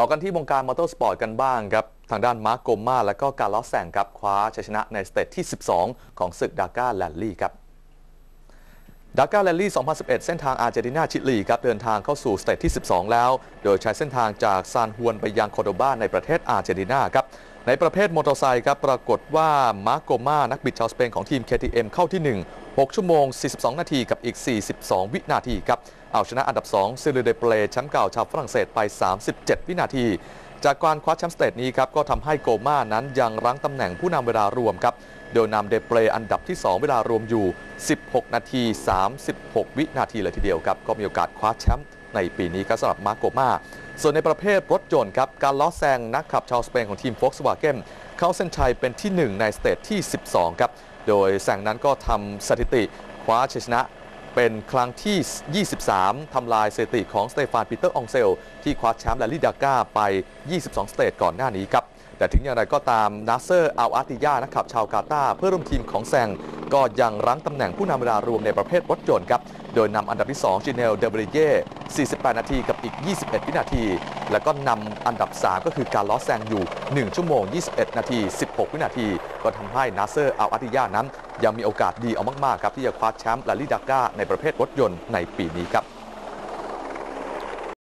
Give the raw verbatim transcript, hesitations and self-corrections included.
ต่อกันที่วงการมอเตอร์สปอร์ตกันบ้างครับทางด้านมาร์โกม่าและก็การลอสแซงครับคว้าชัยชนะในสเตจที่สิบสองของศึกดาก้าแรลลี่ครับดาก้าแรลลี่ สองพันสิบเอ็ด เส้นทางอาร์เจนตินาชิลีครับเดินทางเข้าสู่สเตจที่สิบสองแล้วโดยใช้เส้นทางจากซานฮวนไปยังโคโดบาในประเทศอาร์เจนตินาครับในประเภทมอเตอร์ไซค์ครับปรากฏว่ามาร์โกม่านักบิดชาวสเปนของทีม เค ที เอ็ม เข้าที่หนึ่ง หกชั่วโมงสี่สิบสองนาทีกับอีกสี่สิบสองวินาทีครับเอาชนะอันดับสองซิลเดเปเลแชมป์เก่าชาวฝรั่งเศสไปสามสิบเจ็ดวินาทีจากการคว้าแชมป์สเตจนี้ครับก็ทำให้โกม่านั้นยังรั้งตำแหน่งผู้นำเวลารวมครับโดยนำเดเปเลอันดับที่สองเวลารวมอยู่สิบหกนาทีสามสิบหกวินาทีเลยทีเดียวครับก็มีโอกาสคว้าแชมป์ในปีนี้ครับสำหรับมาร์โกม่าส่วนในประเภทรถยนต์ครับการล้อแซงนักขับชาวสเปนของทีม Volkswagen เข้าเส้นชัยเป็นที่หนึ่งในสเตจที่สิบสองครับโดยแซงนั้นก็ทำสถิติคว้าชัยชนะเป็นครั้งที่ยี่สิบสามทำลายสถิติของสเตฟานปีเตอร์องเซลที่คว้าแชมป์แรลลี่ดาก้าไปยี่สิบสองสเตจก่อนหน้านี้ครับแต่ถึงอย่างไรก็ตามนาเซอร์อัลอาติยานักขับชาวกาตาร์เพื่อร่วมทีมของแซงก็ยังรั้งตำแหน่งผู้นำเวลารวมในประเภทรถยนต์ครับโดยนำอันดับที่สองจิเนลเดเบริเย่สี่สิบแปดนาทีกับอีกยี่สิบเอ็ดวินาทีแล้วก็นำอันดับสามก็คือการล้อแซงอยู่หนึ่งชั่วโมงยี่สิบเอ็ดนาทีสิบหกวินาทีก็ทำให้นาเซอร์อัลอาติยานั้นยังมีโอกาสดีเอามากๆครับที่จะคว้าแชมป์แรลลี่ดาก้าในประเภทรถยนต์ในปีนี้ครับ